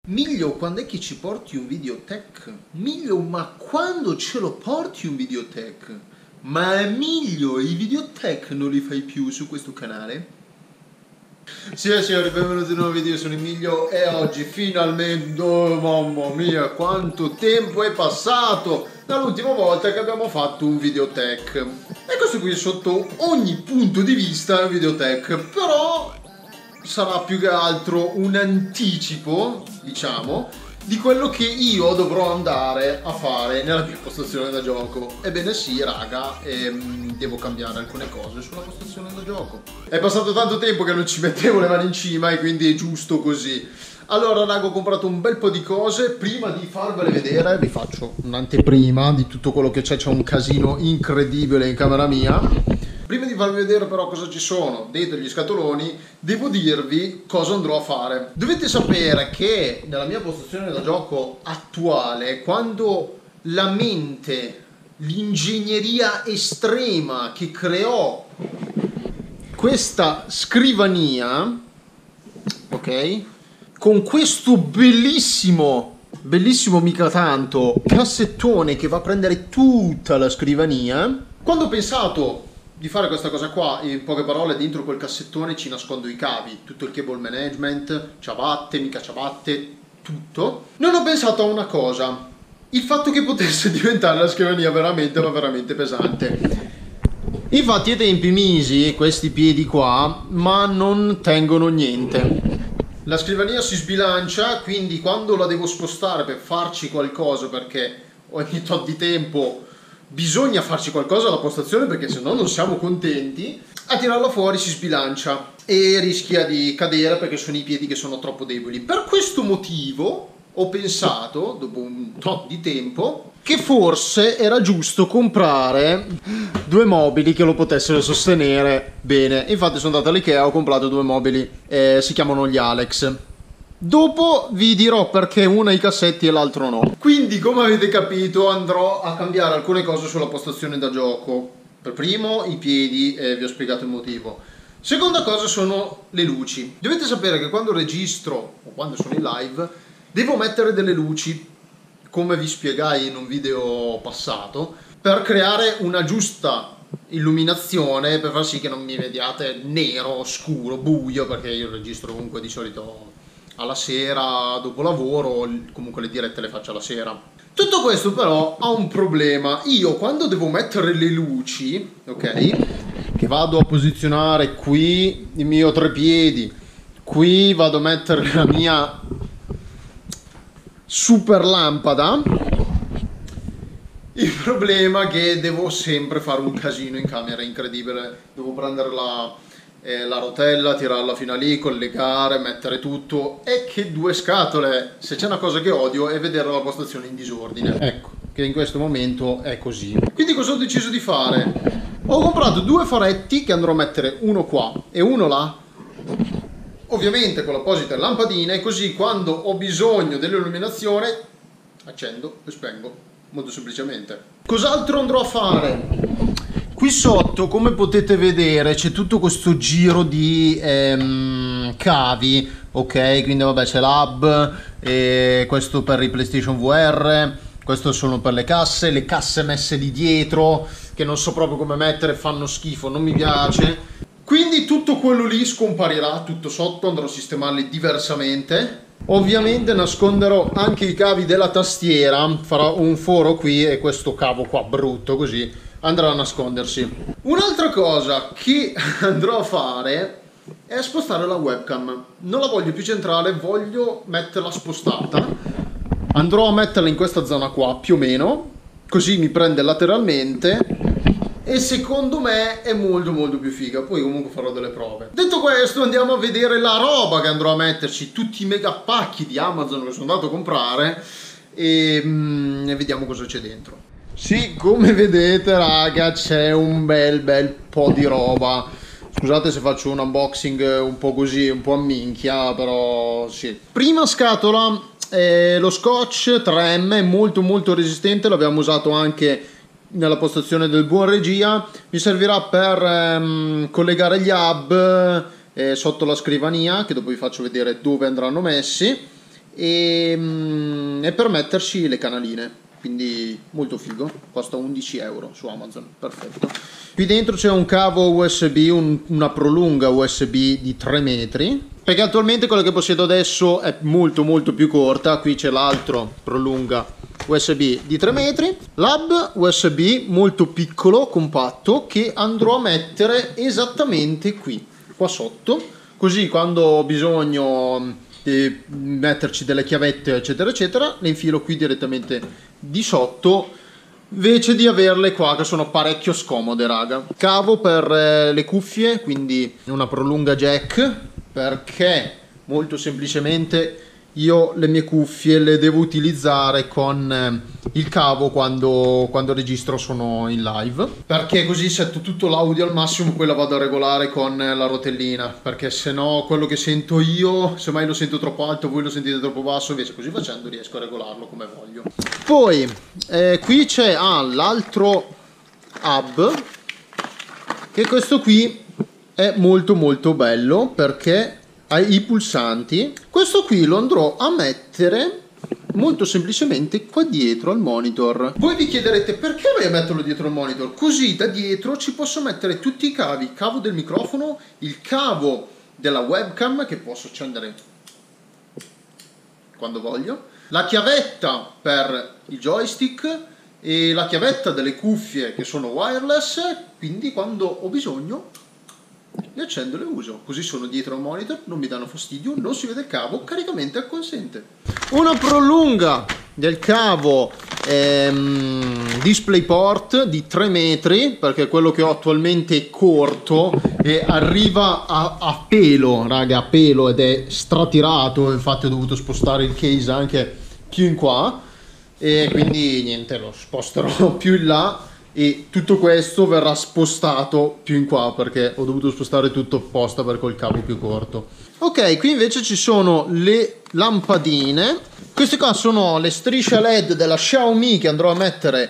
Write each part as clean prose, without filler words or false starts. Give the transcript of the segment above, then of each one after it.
Miglio, quando è che ci porti un videotech? Miglio, ma quando ce lo porti un videotech? Ma Emilio, i videotech non li fai più su questo canale? Signori, benvenuti in un nuovo video, sono Emilio e oggi finalmente, oh mamma mia, quanto tempo è passato dall'ultima volta che abbiamo fatto un videotech. E questo qui sotto ogni punto di vista è un videotech, però sarà più che altro un anticipo, diciamo, di quello che io dovrò andare a fare nella mia postazione da gioco. Ebbene sì, raga, devo cambiare alcune cose sulla postazione da gioco. È passato tanto tempo che non ci mettevo le mani in cima e quindi è giusto così. Allora, raga, ho comprato un bel po' di cose. Prima di farvele vedere vi faccio un'anteprima di tutto quello che c'è un casino incredibile in camera mia. Prima di farvi vedere però cosa ci sono dentro gli scatoloni, devo dirvi cosa andrò a fare. Dovete sapere che nella mia postazione da gioco attuale, quando la mente, l'ingegneria estrema che creò questa scrivania, ok, con questo bellissimo mica tanto cassettone che va a prendere tutta la scrivania, quando ho pensato di fare questa cosa qua, in poche parole, dentro quel cassettone ci nascondo i cavi, tutto il cable management, ciabatte, mica ciabatte, tutto. Non ho pensato a una cosa, il fatto che potesse diventare la scrivania veramente, ma veramente pesante. Infatti ai tempi misi questi piedi qua, ma non tengono niente. La scrivania si sbilancia, quindi quando la devo spostare per farci qualcosa, perché ogni tot di tempo bisogna farci qualcosa alla postazione perché se no non siamo contenti, a tirarla fuori si sbilancia e rischia di cadere perché sono i piedi che sono troppo deboli. Per questo motivo ho pensato, dopo un tot di tempo, che forse era giusto comprare due mobili che lo potessero sostenere bene. Infatti sono andato all'Ikea e ho comprato due mobili, si chiamano gli Alex. Dopo vi dirò perché uno ha i cassetti e l'altro no. Quindi, come avete capito, andrò a cambiare alcune cose sulla postazione da gioco. Per primo i piedi, vi ho spiegato il motivo. Seconda cosa sono le luci. Dovete sapere che quando registro o quando sono in live devo mettere delle luci, come vi spiegai in un video passato, per creare una giusta illuminazione, per far sì che non mi vediate nero, scuro, buio, perché io registro comunque di solito alla sera, dopo lavoro, comunque le dirette le faccio alla sera. Tutto questo però ha un problema. Io quando devo mettere le luci, ok, che vado a posizionare qui il mio trepiedi, qui vado a mettere la mia super lampada, il problema è che devo sempre fare un casino in camera incredibile. Devo prendere la rotella, tirarla fino a lì, collegare, mettere tutto. E che due scatole! Se c'è una cosa che odio è vedere la postazione in disordine. Ecco, che in questo momento è così. Quindi cosa ho deciso di fare? Ho comprato due faretti che andrò a mettere uno qua e uno là, ovviamente con l'apposita lampadina, così quando ho bisogno dell'illuminazione accendo e spengo, molto semplicemente. Cos'altro andrò a fare? Qui sotto, come potete vedere, c'è tutto questo giro di cavi, ok? Quindi vabbè, c'è l'hub, questo per i PlayStation VR, questo sono per le casse messe lì dietro, che non so proprio come mettere, fanno schifo, non mi piace. Quindi tutto quello lì scomparirà, tutto sotto, andrò a sistemarli diversamente. Ovviamente nasconderò anche i cavi della tastiera, farò un foro qui e questo cavo qua brutto così andrà a nascondersi. Un'altra cosa che andrò a fare è spostare la webcam. Non la voglio più centrale, voglio metterla spostata. Andrò a metterla in questa zona qua più o meno, così mi prende lateralmente e secondo me è molto più figa. Poi comunque farò delle prove. Detto questo, andiamo a vedere la roba che andrò a metterci, tutti i mega pacchi di Amazon che sono andato a comprare e vediamo cosa c'è dentro. Sì, come vedete raga, c'è un bel po' di roba. Scusate se faccio un unboxing un po' così, un po' a minchia, però sì. Prima scatola, lo scotch 3M, è molto resistente, l'abbiamo usato anche nella postazione del buon regia. Mi servirà per collegare gli hub sotto la scrivania, che dopo vi faccio vedere dove andranno messi. e per metterci le canaline, quindi molto figo, costa 11 euro su Amazon, perfetto. Qui dentro c'è un cavo USB, una prolunga USB di 3 metri, perché attualmente quella che possiedo adesso è molto più corta. Qui c'è l'altro prolunga USB di 3 metri, l'hub USB molto piccolo, compatto, che andrò a mettere esattamente qui, qua sotto, così quando ho bisogno di metterci delle chiavette eccetera eccetera le infilo qui direttamente di sotto, invece di averle qua che sono parecchio scomode, raga. Cavo per le cuffie, quindi una prolunga jack, perché molto semplicemente io le mie cuffie le devo utilizzare con il cavo quando registro, sono in live, perché così setto tutto l'audio al massimo, poi la vado a regolare con la rotellina, perché se no quello che sento io, se mai lo sento troppo alto, voi lo sentite troppo basso, invece così facendo riesco a regolarlo come voglio. Poi qui c'è l'altro hub, che questo qui è molto bello, perché ha i pulsanti. Questo qui lo andrò a mettere molto semplicemente qua dietro al monitor. Voi vi chiederete perché vai a metterlo dietro al monitor? Così da dietro ci posso mettere tutti i cavi, il cavo del microfono, il cavo della webcam che posso accendere quando voglio, la chiavetta per il joystick e la chiavetta delle cuffie che sono wireless, quindi quando ho bisogno le accendo e le uso, così sono dietro al monitor, non mi danno fastidio, non si vede il cavo, caricamento al consente. Una prolunga del cavo DisplayPort di 3 metri, perché quello che ho attualmente è corto e arriva a pelo, raga, a pelo, ed è stratirato, infatti ho dovuto spostare il case anche più in qua e quindi niente, lo sposterò più in là. E tutto questo verrà spostato più in qua perché ho dovuto spostare tutto apposta per col cavo più corto. Ok, qui invece ci sono le lampadine. Queste qua sono le strisce LED della Xiaomi che andrò a mettere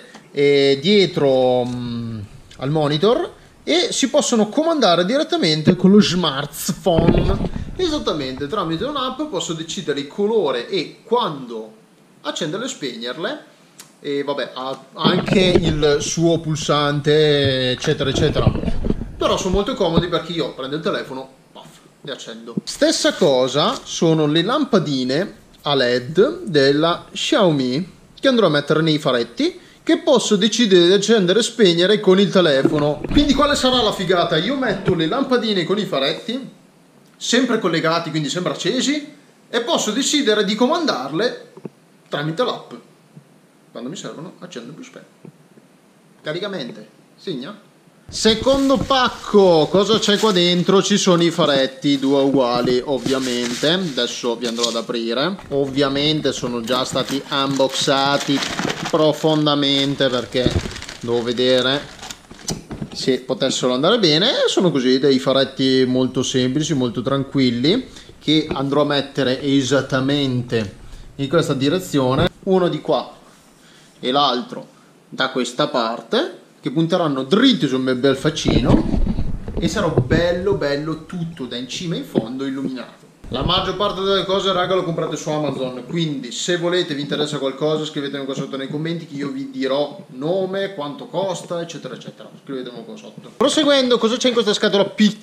dietro al monitor, e si possono comandare direttamente con lo smartphone. Esattamente, tramite un'app posso decidere il colore e quando accenderle e spegnerle. E vabbè, ha anche il suo pulsante eccetera eccetera, però sono molto comodi perché io prendo il telefono, puff, le accendo. Stessa cosa sono le lampadine a LED della Xiaomi che andrò a mettere nei faretti, che posso decidere di accendere e spegnere con il telefono. Quindi quale sarà la figata? Io metto le lampadine con i faretti sempre collegati, quindi sempre accesi, e posso decidere di comandarle tramite l'app. Quando mi servono accendo più spento. Caricamente, segna. Secondo pacco, cosa c'è qua dentro? Ci sono i faretti, 2 uguali ovviamente. Adesso vi andrò ad aprire. Ovviamente sono già stati unboxati profondamente perché devo vedere se potessero andare bene. Sono così dei faretti molto semplici, molto tranquilli, che andrò a mettere esattamente in questa direzione, uno di qua e l'altro da questa parte, che punteranno dritti sul mio bel faccino e sarò bello tutto da in cima in fondo illuminato. La maggior parte delle cose, raga, lo comprate su Amazon, quindi se volete, vi interessa qualcosa, scrivetemi qua sotto nei commenti che io vi dirò nome, quanto costa, eccetera eccetera. Scrivetemi qua sotto. Proseguendo, cosa c'è in questa scatola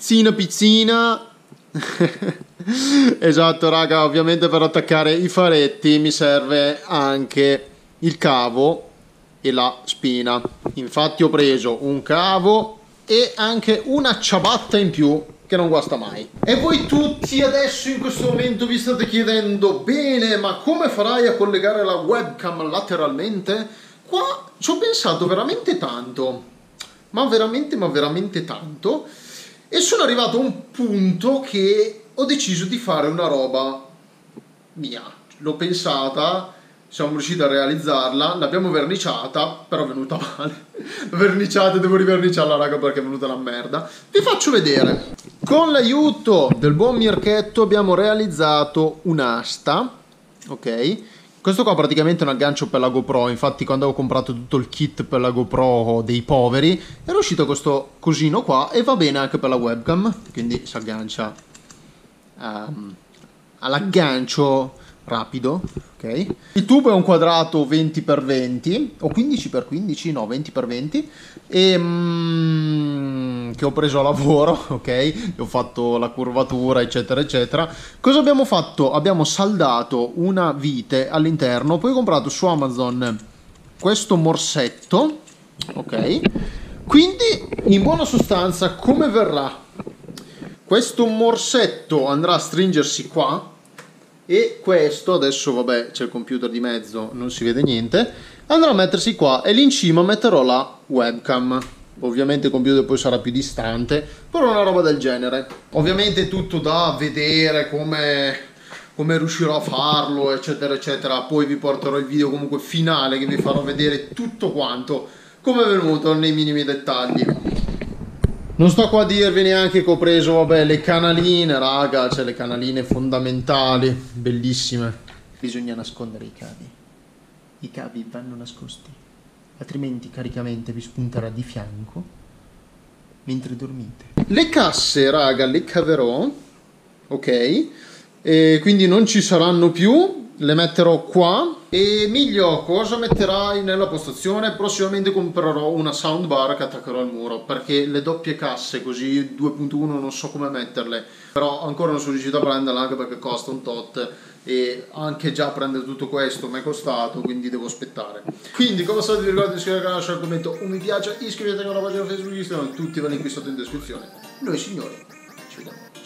pizzina? Esatto, raga, ovviamente per attaccare i faretti mi serve anche il cavo e la spina. Infatti ho preso un cavo e anche una ciabatta in più che non guasta mai. E voi tutti adesso in questo momento vi state chiedendo: bene, ma come farai a collegare la webcam lateralmente? Qua ci ho pensato veramente tanto, ma veramente tanto, e sono arrivato a un punto che ho deciso di fare una roba mia. L'ho pensata, siamo riusciti a realizzarla, l'abbiamo verniciata, però è venuta male. Verniciata, devo riverniciarla, raga, perché è venuta una merda. Vi faccio vedere. Con l'aiuto del buon Mirchetto abbiamo realizzato un'asta, ok? Questo qua praticamente è un aggancio per la GoPro. Infatti quando avevo comprato tutto il kit per la GoPro dei poveri era uscito questo cosino qua, e va bene anche per la webcam, quindi si aggancia all'aggancio rapido, ok? Il tubo è un quadrato 20x20 o 15x15, no 20x20 e che ho preso a lavoro, ok? Ho fatto la curvatura eccetera eccetera. Cosa abbiamo fatto? Abbiamo saldato una vite all'interno, poi ho comprato su Amazon questo morsetto, ok? Quindi in buona sostanza come verrà? Questo morsetto andrà a stringersi qua e questo, adesso vabbè c'è il computer di mezzo, non si vede niente, andrà a mettersi qua e lì in cima metterò la webcam. Ovviamente il computer poi sarà più distante, però una roba del genere. Ovviamente tutto da vedere come riuscirò a farlo eccetera eccetera. Poi vi porterò il video comunque finale che vi farò vedere tutto quanto come è venuto nei minimi dettagli. Non sto qua a dirvi neanche che ho preso, vabbè, le canaline, raga, cioè le canaline fondamentali, bellissime. Bisogna nascondere i cavi. I cavi vanno nascosti, altrimenti il caricamento vi spunterà di fianco mentre dormite. Le casse, raga, le caverò, ok? E quindi non ci saranno più. Le metterò qua. E Emilio, cosa metterai nella postazione? Prossimamente comprerò una soundbar che attaccherò al muro, perché le doppie casse così 2.1 non so come metterle, però ancora non sono riuscito a prenderle anche perché costa un tot e anche già prendere tutto questo mi è costato, quindi devo aspettare. Quindi come state, vi ricordo di iscrivervi al canale, lasciare un commento, un mi piace, iscrivetevi alla pagina Facebook, Instagram, tutti i link qui sotto in descrizione. Noi signori ci vediamo.